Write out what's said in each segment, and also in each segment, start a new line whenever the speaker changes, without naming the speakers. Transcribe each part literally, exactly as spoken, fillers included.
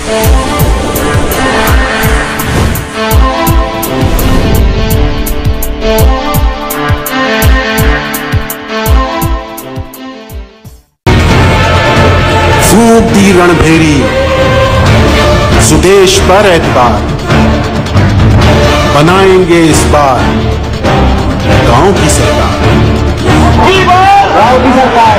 फूंक दी रणभेरी, सुदेश पर एतबार, बनाएंगे इस बार गांव की सरकार। गांव की सरकार।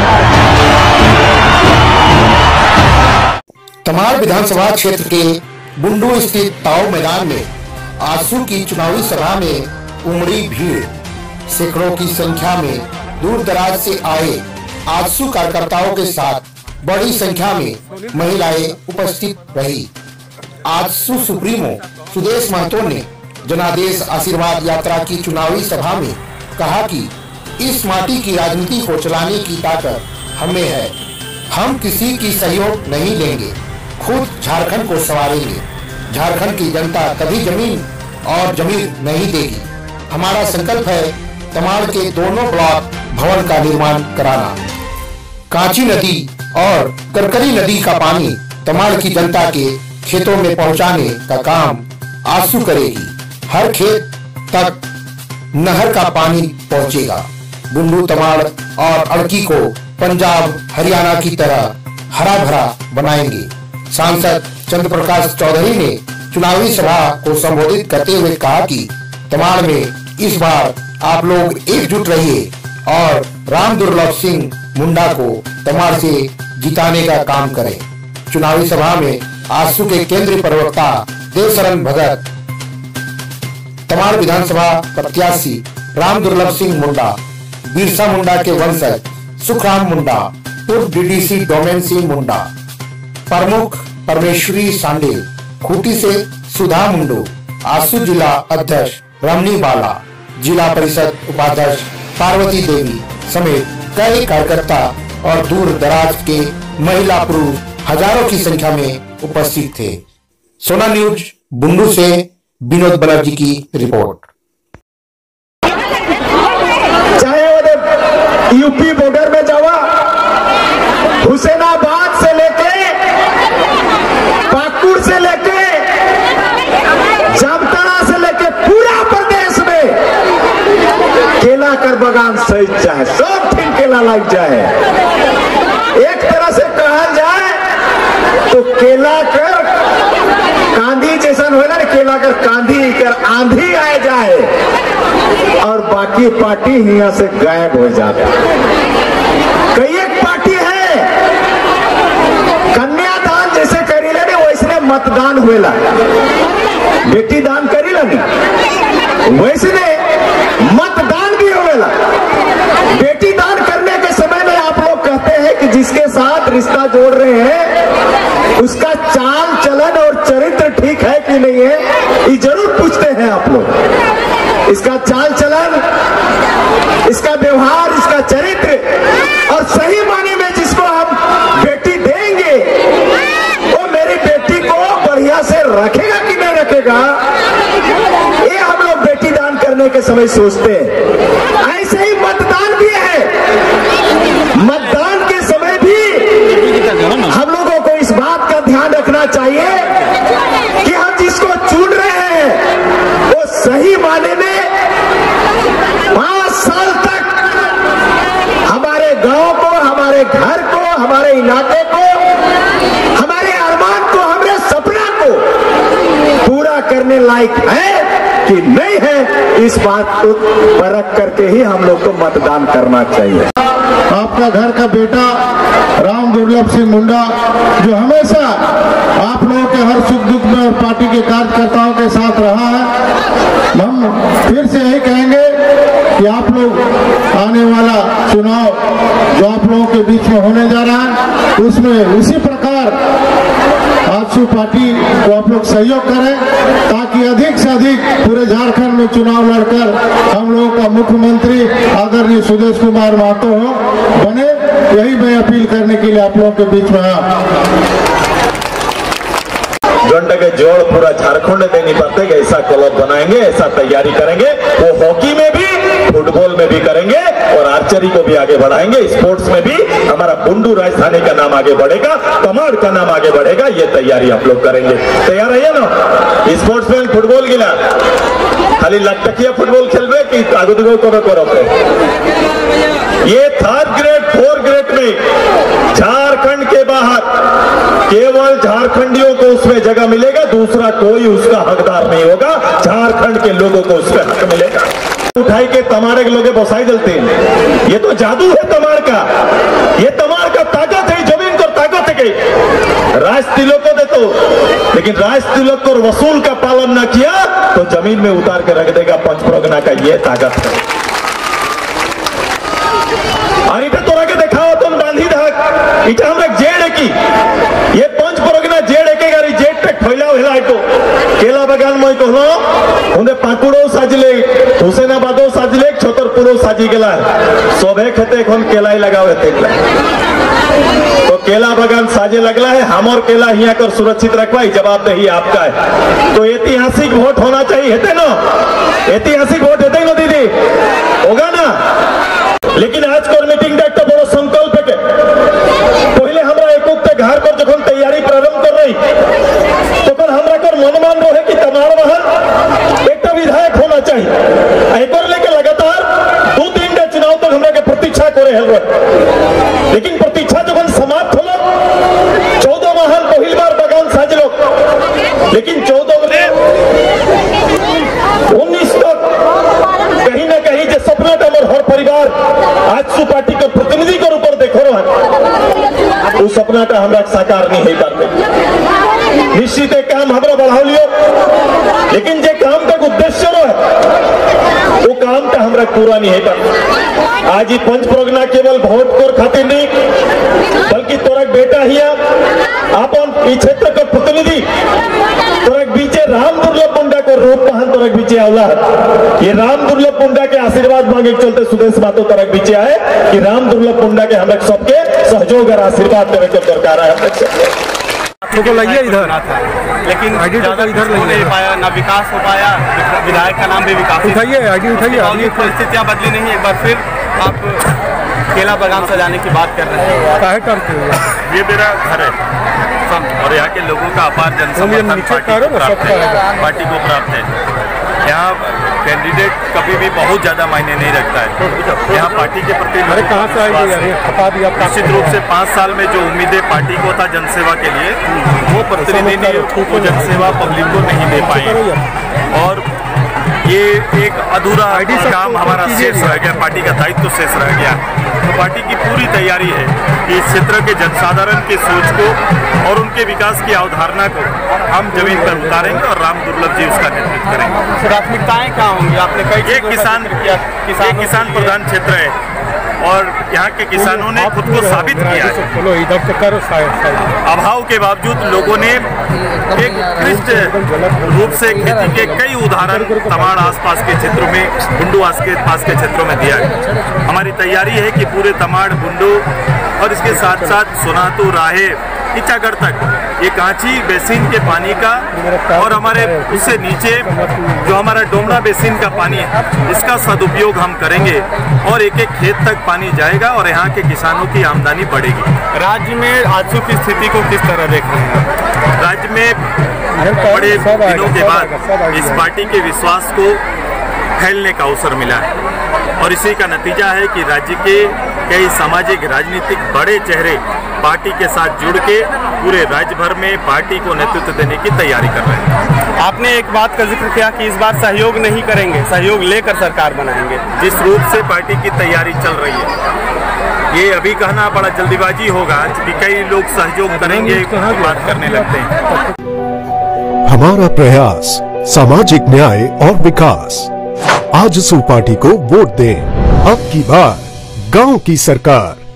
तमाड़ विधानसभा क्षेत्र के बुंडू स्थित ताऊ मैदान में आजसू की चुनावी सभा में उमड़ी भीड़। सैकड़ों की संख्या में दूर दराज से आए आजसू कार्यकर्ताओं के साथ बड़ी संख्या में महिलाएं उपस्थित रही। आजसू सुप्रीमो सुदेश महतो ने जनादेश आशीर्वाद यात्रा की चुनावी सभा में कहा कि इस माटी की राजनीति को चलाने की ताकत हमें है। हम किसी की सहयोग नहीं लेंगे, खुद झारखंड को संवारेंगे। झारखंड की जनता कभी जमीन और जमीर नहीं देगी। हमारा संकल्प है तमाड़ के दोनों ब्लॉक भवन का निर्माण कराना। कांची नदी और करकरी नदी का पानी तमाड़ की जनता के खेतों में पहुंचाने का काम आजसू करेगी। हर खेत तक नहर का पानी पहुंचेगा। बुंडू तमाड़ और अड़की को पंजाब हरियाणा की तरह हरा भरा बनाएंगे। सांसद चंद्र प्रकाश चौधरी ने चुनावी सभा को संबोधित करते हुए कहा कि तमाड़ में इस बार आप लोग एकजुट रहिए और राम दुर्लभ सिंह मुंडा को तमाड़ से जिताने का काम करें। चुनावी सभा में आजसू के केंद्रीय प्रवक्ता देवशरण भगत, तमाड़ विधानसभा प्रत्याशी राम दुर्लभ सिंह मुंडा, बिरसा मुंडा के वंशज सुखराम मुंडा, पूर्व डीडीसी डोमेन सिंह मुंडा, प्रमुख परमेश्वरी सांडे, खूंटी से सुधा मुंडू, आजसू जिला अध्यक्ष रमनी बाला, जिला परिषद उपाध्यक्ष पार्वती देवी समेत कई कार्यकर्ता और दूर दराज के महिला पुरुष हजारों की संख्या में उपस्थित थे। सोना न्यूज बुंडू से विनोद बनर्जी की रिपोर्ट।
चाहे वो यूपी बॉर्डर में जावा, हुसैनाबाद से लेके पाकुड़ से लेके जामताड़ा से लेके पूरा प्रदेश में केला कर बगान सही चाहे, सब ठीक केला लग जाए। एक तरह से कहा जाए तो केला कर कांधी जैसा होला ना, केला कर कांधी कर आंधी आ जाए और बाकी पार्टी यहाँ से गायब हो जाती। कई एक पार्टी है कन्यादान जैसे करी ले वैसने मतदान हुएला, बेटी दान करी ला वैसने मतदान भी होवेला। बेटी दान करने के समय में आप लोग कहते हैं कि जिसके साथ रिश्ता जोड़ रहे हैं उसका चाल चलन और चरित्र ठीक है कि नहीं है, ये जरूर पूछते हैं आप लोग। इसका चाल चलन, इसका व्यवहार, इसका चरित्र और सही माने में जिसको हम बेटी देंगे वो मेरी बेटी को बढ़िया से रखेगा कि नहीं रखेगा, ये हम लोग बेटी दान करने के समय सोचते हैं। ऐसे ही मतदान भी है। मतदान के समय भी हम लोगों को इस बात का ध्यान रखना चाहिए कि हम जिसको चुन रहे हैं वो सही माने में पांच साल तक हमारे गांव को, हमारे घर को, हमारे इलाके को, हमारे अरमान को, हमारे सपना को पूरा करने लायक है कि नहीं है, इस बात को परख करके ही हम लोग को मतदान करना चाहिए।
आपका घर का बेटा राम दुर्लभ सिंह मुंडा जो हमेशा आप लोगों के हर सुख दुख में और पार्टी के कार्यकर्ताओं के साथ रहा है, हम फिर से यही कहेंगे कि आप लोग आने वाला चुनाव जो आप लोगों के बीच में होने जा रहा है उसमें उसी प्रकार आजसू पार्टी को आप लोग सहयोग करें ताकि अधिक से अधिक पूरे झारखंड में चुनाव लड़कर हम लोगों का मुख्यमंत्री आदरणीय सुदेश कुमार महतो हो बने। यही मैं अपील करने के लिए आप लोगों के बीच में आया।
गंड के जोड़ पूरा झारखंड में नहीं पाते, ऐसा क्लब बनाएंगे, ऐसा तैयारी करेंगे। वो हॉकी में भी फुटबॉल में भी करेंगे और आर्चरी को भी आगे बढ़ाएंगे। स्पोर्ट्स में भी हमारा बुंडू राजधानी का नाम आगे बढ़ेगा, कमांड का नाम आगे बढ़ेगा। ये तैयारी आप लोग करेंगे। तैयार है ना? स्पोर्ट्स में फुटबॉल गिला खाली लटकिया फुटबॉल खेल रहे कि आगो दिगो करो करो। ये थर्ड ग्रेड फोर्थ ग्रेड में झारखंड के बाहर केवल झारखंडियों को उसमें जगह मिलेगा, दूसरा कोई उसका हकदार नहीं होगा। झारखंड के लोगों को उसका हक मिलेगा। उठाई के तमारे के लोग बसाई देते हैं। ये तो जादू है तमार का, ये तमार का ताकत है, जमीन को ताकत है। गई राज तिलक को दे तो, लेकिन राज तिलक को वसूल का पालन न किया तो जमीन में उतार के रख देगा। पंचप्रगना का ये ताकत है। और इधर तोरा के दिखाओ तुम बांधी धाक इटा हम जेड़ की ये पंच परगना जेड़ के गाड़ी जेड़ पे फैला हेला तो केला बागान में कहलो उन्हें पाकुड़ो साजले हुसैनाबादो साजले छतरपुरो साजी गेला सोभे खेते एखन केलाई लगावे तेला तो केला बागान साजे लगला है। हमर केला हिया कर सुरक्षित रखवाई जवाबदेही आपका है। तो ऐतिहासिक वोट होना चाहिए हेते ना, ऐतिहासिक वोट हेते ना दीदी होगा ना। लेकिन आज कर मीटिंग एक बड़ो संकल्प के पहले हमरा एक घर पर जब तैयारी प्रारंभ कर रही तो फिर हमरा कर मनमान रहे कि तमार वाहन एक विधायक होना चाहिए। एक लेके लगातार दो तीन टा चुनाव तक हमरा के प्रतीक्षा करे हल रहे, लेकिन प्रतीक्षा जब समाप्त हो चौदह वाहन पहली बार बगान साजलो, लेकिन चौदह में उन्नीस तक कहीं ना कहीं जो सपना टमर हर परिवार आज सु पार्टी के प्रतिनिधि के ऊपर देखो रहा उस सपना का हमरा साकार नहीं है करते। निश्चित एक काम हमरा बढ़ा लियो, लेकिन जे काम का उद्देश्य है वो काम का हमरा पूरा नहीं है करते। आज ही पंच प्रगना केवल वोट कर खातिर नहीं बल्कि तोरा बेटा हिया अपन क्षेत्र का प्रतिनिधि तोरा बीचे राम दुर्लभ मुंडा को रूप महान तोरा बीचे आवला है। ये राम दुर्लभ मुंडा के आशीर्वाद मांगे के चलते सुदेश बातों तोरा बीचे आए कि राम दुर्लभ मुंडा के हम सबके सहयोग और आशीर्वाद देने के दरकार है।
तो लाइए इधर
लेकिन
ज्यादा इधर
हो नहीं पाया, ना विकास हो पाया। विधायक का नाम भी विकास
उठाइए, आईडी उठाइए।
अभी परिस्थितियां बदली नहीं, एक बार फिर आप केला बागान सजाने की बात कर रहे हैं।
काहे करते हो?
ये मेरा घर है और यहाँ के लोगों का अपार जनसमर्थन पार्टी को प्राप्त है पार्टी को प्राप्त है। यहाँ कैंडिडेट कभी भी बहुत ज्यादा मायने नहीं रखता है। यहाँ पार्टी के प्रति
कहाँ से आएगी?
निश्चित रूप से पाँच साल में जो उम्मीदें पार्टी को था जनसेवा के लिए वो प्रतिनिधि वो जनसेवा पब्लिक को नहीं दे पाए और ये एक अधूरा काम हमारा शेष रह गया, पार्टी का दायित्व तो शेष रह गया। तो पार्टी की पूरी तैयारी है कि इस क्षेत्र के जनसाधारण की सोच को और उनके विकास की अवधारणा को हम जमीन पर उतारेंगे और राम दुर्लभ जी उसका नेतृत्व करेंगे।
प्राथमिकताएं क्या होंगी? आपने कई
ये किसान ये किसान प्रधान क्षेत्र है और यहाँ के किसानों ने खुद को साबित किया है। अभाव के बावजूद लोगों ने एक उत्कृष्ट रूप से खेती के कई उदाहरण तमाड़ आसपास के क्षेत्रों में बुंडू के पास के क्षेत्रों में दिया है। हमारी तैयारी है कि पूरे तमाड़ बुंडू और इसके साथ साथ सोनातू राहे इचागढ़ तक ये कांची बेसिन के पानी का और हमारे उससे नीचे जो हमारा डोमना बेसिन का पानी है इसका सदुपयोग हम करेंगे और एक एक खेत तक पानी जाएगा और यहाँ के किसानों की आमदनी बढ़ेगी।
राज्य में आजू की स्थिति को किस तरह देख रहे हैं?
राज्य में बड़े दिनों के बाद इस पार्टी के विश्वास को फैलने का अवसर मिला है और इसी का नतीजा है कि राज्य के कई सामाजिक राजनीतिक बड़े चेहरे पार्टी के साथ जुड़ के पूरे राज्य भर में पार्टी को नेतृत्व देने की तैयारी कर रहे हैं।
आपने एक बात का जिक्र किया कि इस बार सहयोग नहीं करेंगे, सहयोग लेकर सरकार बनाएंगे।
जिस रूप से पार्टी की तैयारी चल रही है ये अभी कहना बड़ा जल्दीबाजी होगा कि कई लोग सहयोग करेंगे बात करने लगते हैं।
हमारा प्रयास सामाजिक न्याय और विकास। आजसू पार्टी को वोट दें। अब की बार गांव की सरकार।